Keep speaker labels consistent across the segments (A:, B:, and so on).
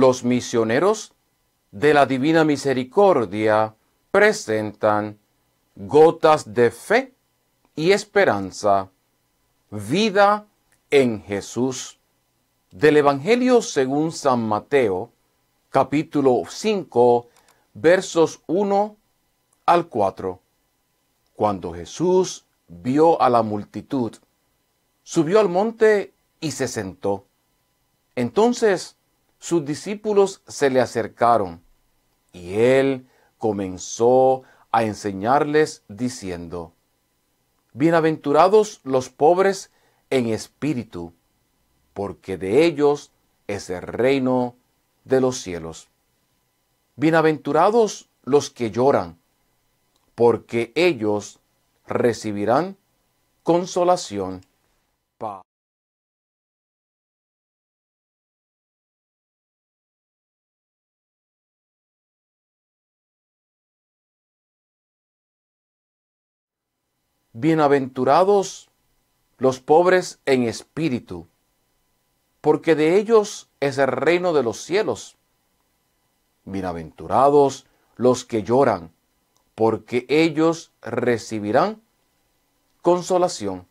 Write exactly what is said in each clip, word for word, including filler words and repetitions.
A: Los misioneros de la Divina Misericordia presentan Gotas de Fe y Esperanza, Vida en Jesús, del Evangelio según San Mateo, capítulo cinco, versos uno al cuatro. Cuando Jesús vio a la multitud, subió al monte y se sentó. Entonces sus discípulos se le acercaron, y él comenzó a enseñarles diciendo: Bienaventurados los pobres en espíritu, porque de ellos es el reino de los cielos. Bienaventurados los que lloran, porque ellos recibirán consolación. Paz. Bienaventurados los pobres en espíritu, porque de ellos es el reino de los cielos. Bienaventurados los que lloran, porque ellos recibirán consolación.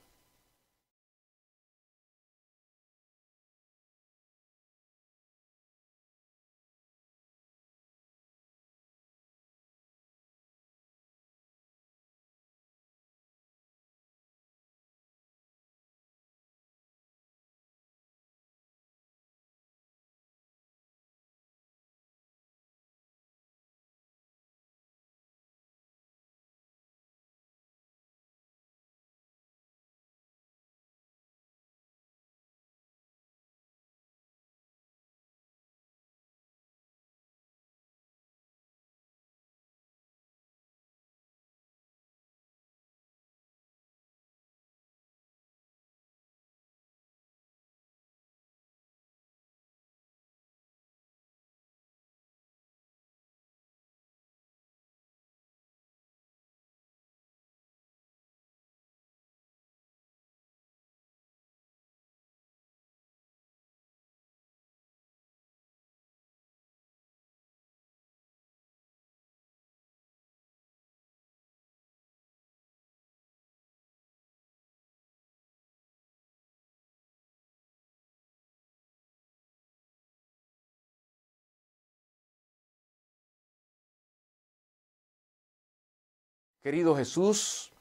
A: Querido Jesús,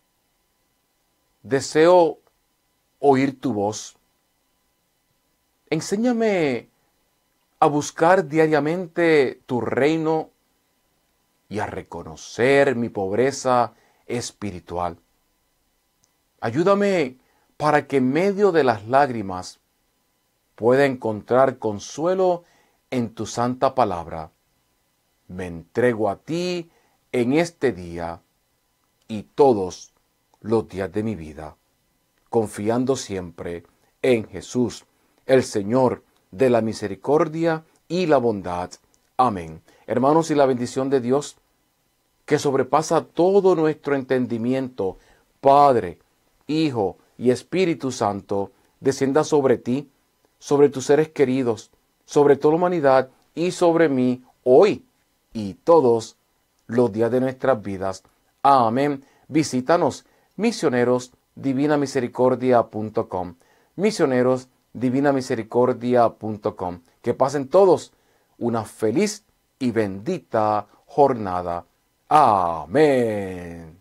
A: deseo oír tu voz. Enséñame a buscar diariamente tu reino y a reconocer mi pobreza espiritual. Ayúdame para que en medio de las lágrimas pueda encontrar consuelo en tu santa palabra. Me entrego a ti en este día y todos los días de mi vida, confiando siempre en Jesús, el Señor de la misericordia y la bondad. Amén. Hermanos, y la bendición de Dios, que sobrepasa todo nuestro entendimiento, Padre, Hijo y Espíritu Santo, descienda sobre ti, sobre tus seres queridos, sobre toda la humanidad y sobre mí hoy y todos los días de nuestras vidas. Amén. Visítanos, misioneros divina misericordia punto com. misioneros divina misericordia punto com. Que pasen todos una feliz y bendita jornada. Amén.